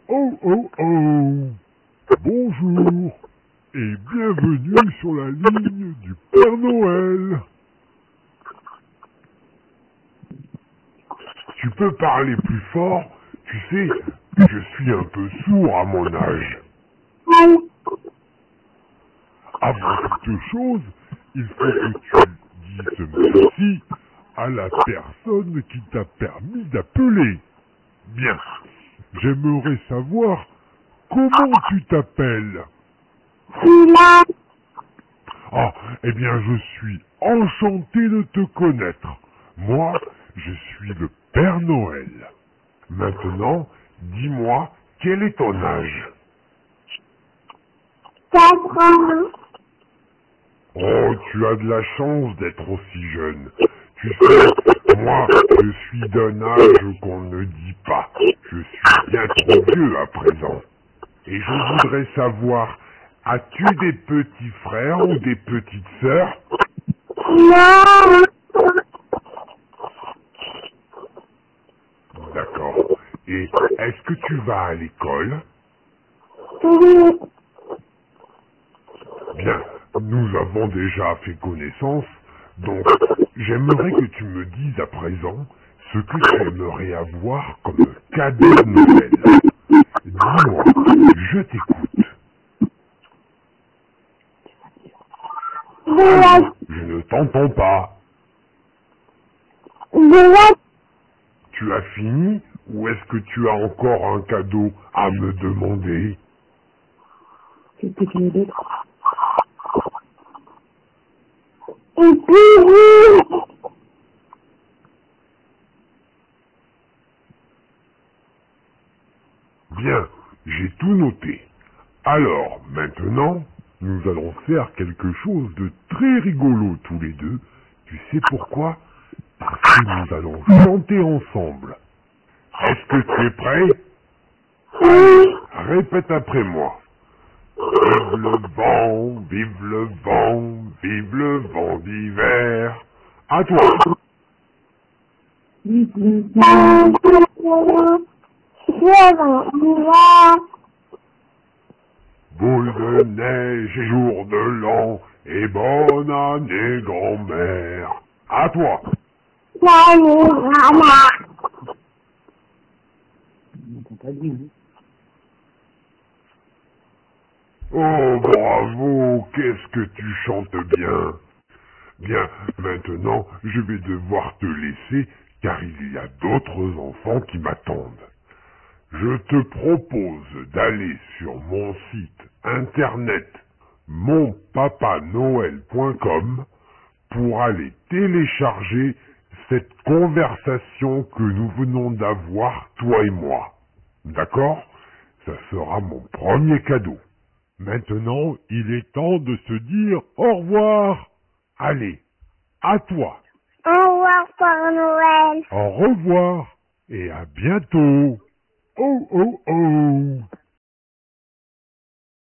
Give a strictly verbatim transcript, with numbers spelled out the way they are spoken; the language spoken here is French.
Oh oh oh! Bonjour et bienvenue sur la ligne du Père Noël. Tu peux parler plus fort? Tu sais, je suis un peu sourd à mon âge. Avant toute chose, il faut que tu dises merci à la personne qui t'a permis d'appeler. Bien, j'aimerais savoir comment tu t'appelles. Ah, eh bien, je suis enchanté de te connaître. Moi, je suis le Père Noël. Maintenant, dis-moi, quel est ton âge? Quatre ans. Oh, tu as de la chance d'être aussi jeune. Tu sais, moi, je suis d'un âge qu'on ne dit pas. Je suis bien trop vieux à présent. Et je voudrais savoir, as-tu des petits frères ou des petites sœurs? Non. D'accord. Et est-ce que tu vas à l'école? Oui. Bien, nous avons déjà fait connaissance, donc j'aimerais que tu me dises à présent ce que tu aimerais avoir comme cadeau de Noël. Dis-moi, je t'écoute. Déjà, Je ne t'entends pas. déjà, Tu as fini ou est-ce que tu as encore un cadeau à me demander? c'était une lettre. Et puis, oui. Bien, j'ai tout noté. Alors, maintenant, nous allons faire quelque chose de très rigolo tous les deux. Tu sais pourquoi? Parce que nous allons chanter ensemble. Est-ce que tu es prêt? Allez, répète après moi. Vive le vent, vive le vent, vive le vent d'hiver. À toi. Vive le vent, le vent, Boule de neige et jour de l'an, et bonne année grand-mère. À toi. la maman. Oh, bravo, qu'est-ce que tu chantes bien. Bien, maintenant, je vais devoir te laisser, car il y a d'autres enfants qui m'attendent. Je te propose d'aller sur mon site internet mon papa noël point com pour aller télécharger cette conversation que nous venons d'avoir, toi et moi. D'accord? Ça sera mon premier cadeau. Maintenant, il est temps de se dire au revoir. Allez, à toi. Au revoir, Père Noël. Au revoir et à bientôt. Oh oh oh.